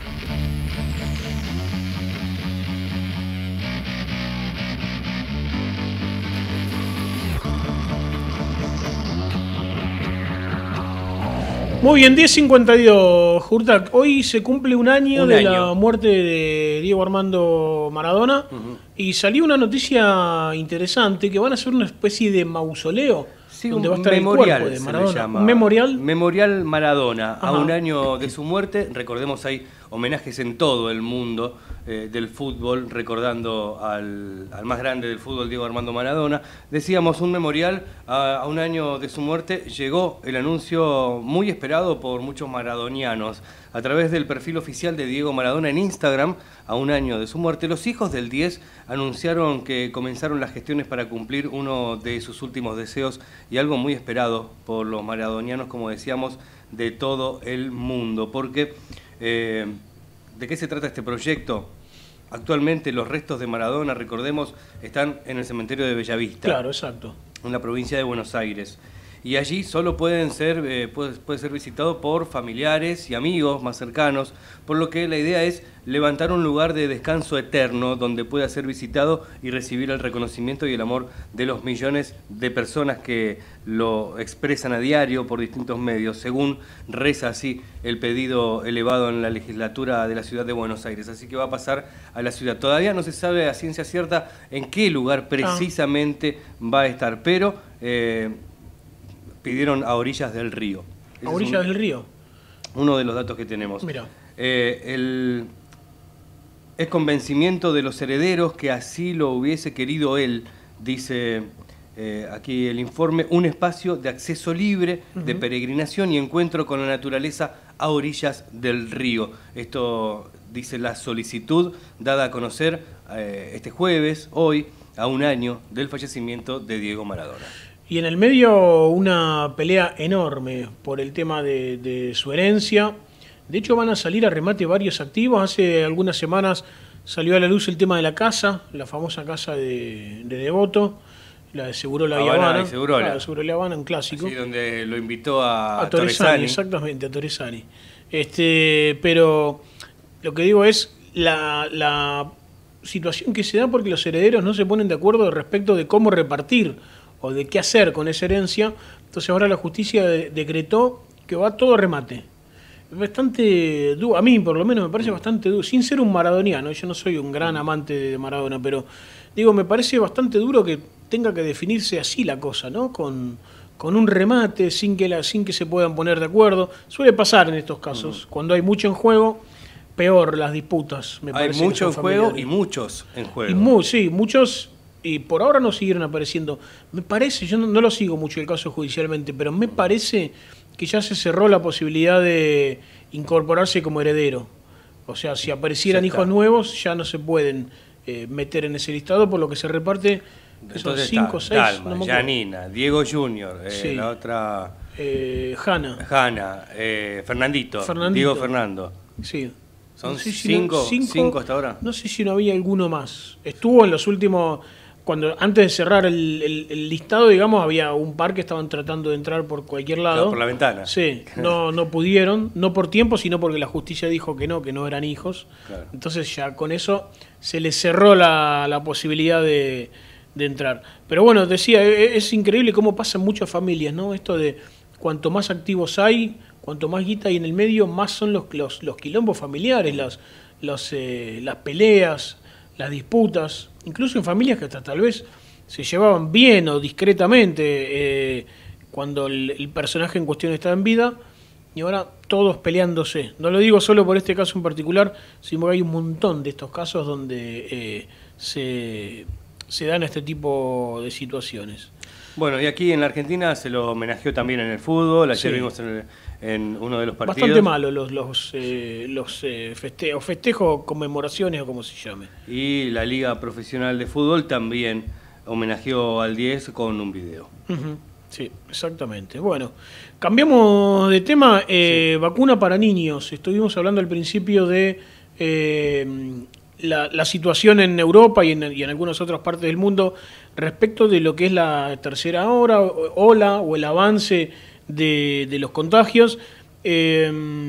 Muy bien, diez cincuenta y dos, Jurtak. Hoy se cumple un año Un de año. la muerte de Diego Armando Maradona. Uh-huh. Y salió una noticia interesante que van a hacer una especie de mausoleo. Sí, donde un va a estar memorial el cuerpo de se Maradona. le llama. ¿Un memorial? Memorial Maradona, Ajá. a un año de su muerte. Recordemos, hay homenajes en todo el mundo eh, del fútbol, recordando al, al más grande del fútbol, Diego Armando Maradona. Decíamos, un memorial a, a un año de su muerte. Llegó el anuncio muy esperado por muchos maradonianos. A través del perfil oficial de Diego Maradona en Instagram, a un año de su muerte, los hijos del diez anunciaron que comenzaron las gestiones para cumplir uno de sus últimos deseos y algo muy esperado por los maradonianos, como decíamos, de todo el mundo. Porque, eh, ¿de qué se trata este proyecto? Actualmente los restos de Maradona, recordemos, están en el cementerio de Bellavista. Claro, exacto. En la provincia de Buenos Aires. Y allí solo pueden ser, eh, puede, puede ser visitado por familiares y amigos más cercanos, por lo que la idea es levantar un lugar de descanso eterno donde pueda ser visitado y recibir el reconocimiento y el amor de los millones de personas que lo expresan a diario por distintos medios, según reza así el pedido elevado en la legislatura de la ciudad de Buenos Aires. Así que va a pasar a la ciudad. Todavía no se sabe a ciencia cierta en qué lugar precisamente va a estar, pero eh, pidieron a orillas del río. Ese ¿A orillas es un, del río? Uno de los datos que tenemos. Mira. Eh, el, es convencimiento de los herederos que así lo hubiese querido él, dice eh, aquí el informe, un espacio de acceso libre, uh-huh. de peregrinación y encuentro con la naturaleza a orillas del río. Esto dice la solicitud dada a conocer eh, este jueves, hoy, a un año del fallecimiento de Diego Maradona. Y en el medio una pelea enorme por el tema de, de su herencia, De hecho, van a salir a remate varios activos. Hace algunas semanas salió a la luz el tema de la casa, la famosa casa de, de Devoto, la de Segurola y Habana. Segurola. Claro, Segurola y Habana, un clásico. Sí, donde lo invitó a, a Torresani, Torresani. Exactamente, a Torresani. Este, pero lo que digo es la, la situación que se da porque los herederos no se ponen de acuerdo respecto de cómo repartir o de qué hacer con esa herencia. Entonces ahora la justicia de, decretó que va todo a remate. Bastante duro, a mí por lo menos me parece bastante duro, sin ser un maradoniano, yo no soy un gran amante de Maradona, pero digo, me parece bastante duro que tenga que definirse así la cosa, ¿no? Con, con un remate, sin que, la, sin que se puedan poner de acuerdo. Suele pasar en estos casos, uh-huh. Cuando hay mucho en juego, peor las disputas. Me hay parece mucho en juego familiares. Y muchos en juego. Y mu sí, muchos, y por ahora no siguieron apareciendo. Me parece, yo no, no lo sigo mucho el caso judicialmente, pero me parece que ya se cerró la posibilidad de incorporarse como heredero. O sea, si aparecieran hijos nuevos, ya no se pueden eh, meter en ese listado, por lo que se reparte, que son cinco o seis. Dalma, no Janina, Diego Junior, eh, sí. La otra... Eh, Hanna. Hanna, eh, Fernandito, Fernandito, Diego Fernando. Sí. ¿Son no sé si cinco, no, cinco, cinco hasta ahora? No sé si no había alguno más. Estuvo en los últimos... Cuando antes de cerrar el, el, el listado, digamos, había un par que estaban tratando de entrar por cualquier lado. Claro, por la ventana. Sí, no, no pudieron, no por tiempo, sino porque la justicia dijo que no, que no eran hijos. Claro. Entonces ya con eso se les cerró la, la posibilidad de, de entrar. Pero bueno, decía, es, es increíble cómo pasan muchas familias, ¿no? Esto de cuanto más activos hay, cuanto más guita hay en el medio, más son los, los, los quilombos familiares, las, los, eh, las peleas, las disputas, incluso en familias que hasta tal vez se llevaban bien o discretamente eh, cuando el, el personaje en cuestión estaba en vida, y ahora todos peleándose. No lo digo solo por este caso en particular, sino que hay un montón de estos casos donde eh, se, se dan este tipo de situaciones. Bueno, y aquí en la Argentina se lo homenajeó también en el fútbol. Ayer sí. vimos en, el, en uno de los partidos. Bastante malo los, los, eh, los eh, festejos, festejos, conmemoraciones o como se llame. Y la Liga Profesional de Fútbol también homenajeó al diez con un video. Uh-huh. Sí, exactamente. Bueno, cambiamos de tema. Eh, sí. Vacuna para niños. Estuvimos hablando al principio de eh, la, la situación en Europa y en, y en algunas otras partes del mundo respecto de lo que es la tercera hora, ola o el avance de, de los contagios. Eh,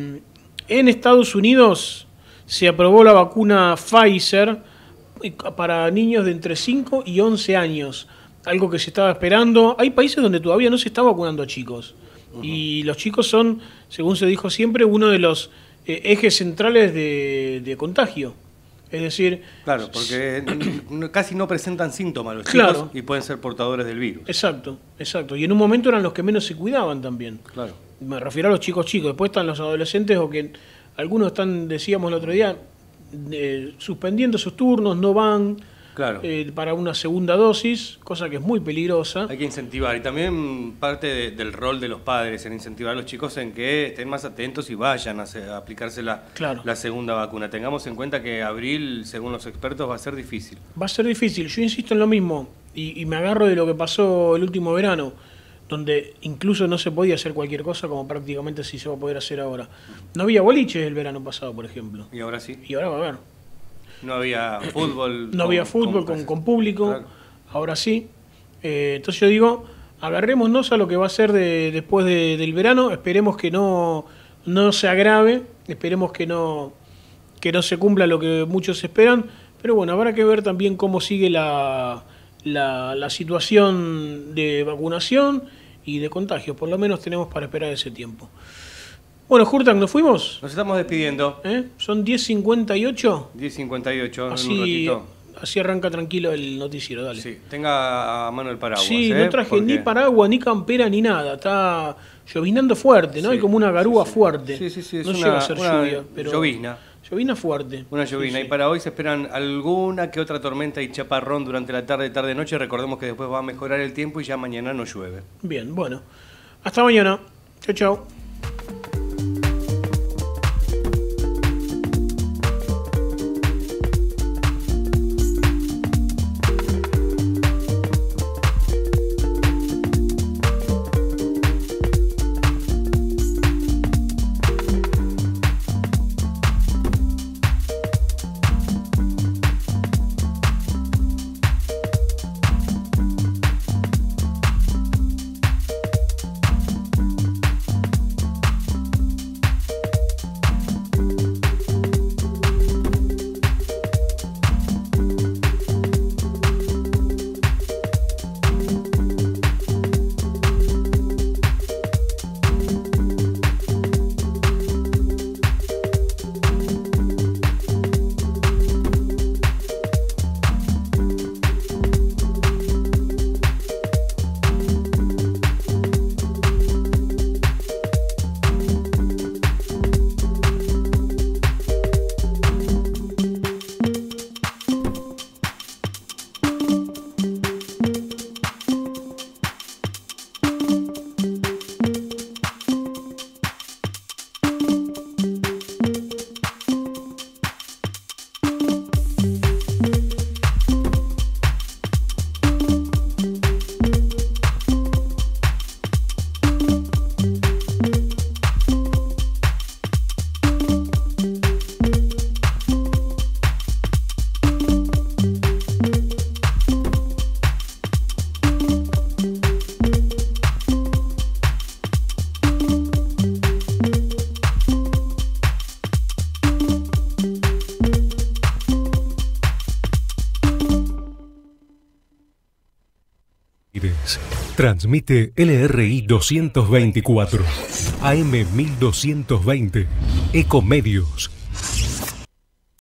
en Estados Unidos se aprobó la vacuna Pfizer para niños de entre cinco y once años, algo que se estaba esperando. Hay países donde todavía no se está vacunando a chicos. Uh-huh. Y los chicos son, según se dijo siempre, uno de los eh, ejes centrales de, de contagio. Es decir... Claro, porque casi no presentan síntomas los claro. chicos y pueden ser portadores del virus. Exacto, exacto. Y en un momento eran los que menos se cuidaban también. Claro. Me refiero a los chicos chicos. Después están los adolescentes o que algunos están, decíamos el otro día, eh, suspendiendo sus turnos, no van... Claro. Eh, para una segunda dosis, cosa que es muy peligrosa. Hay que incentivar, y también parte de, del rol de los padres en incentivar a los chicos en que estén más atentos y vayan a, hacer, a aplicarse la, claro. la segunda vacuna. Tengamos en cuenta que abril, según los expertos, va a ser difícil. Va a ser difícil, yo insisto en lo mismo, y, y me agarro de lo que pasó el último verano, donde incluso no se podía hacer cualquier cosa como prácticamente sí se va a poder hacer ahora. No había boliches el verano pasado, por ejemplo. Y ahora sí. Y ahora va a haber. No había fútbol. No había fútbol con, con público, claro. Ahora sí. Eh, entonces yo digo, agarrémonos a lo que va a ser de, después de, del verano, esperemos que no, no se agrave, esperemos que no, que no se cumpla lo que muchos esperan, pero bueno, habrá que ver también cómo sigue la, la, la situación de vacunación y de contagios, por lo menos tenemos para esperar ese tiempo. Bueno, Jurtak, ¿nos fuimos? Nos estamos despidiendo. ¿Eh? ¿Son diez cincuenta y ocho? diez cincuenta y ocho, así, en un ratito. Así arranca tranquilo el noticiero, dale. Sí, tenga a mano el paraguas. Sí, ¿eh? no traje Porque... ni paraguas, ni campera, ni nada. Está llovinando fuerte, ¿no? Sí, hay como una garúa sí, sí. fuerte. Sí, sí, sí. Es no una, llega a ser una lluvia, pero... llovizna. Llovina fuerte. Una llovina. Sí, sí. Y para hoy se esperan alguna que otra tormenta y chaparrón durante la tarde, tarde-noche. Recordemos que después va a mejorar el tiempo y ya mañana no llueve. Bien, bueno. Hasta mañana. Chao, chao. Transmite L R I doscientos veinticuatro, A M mil doscientos veinte, Ecomedios.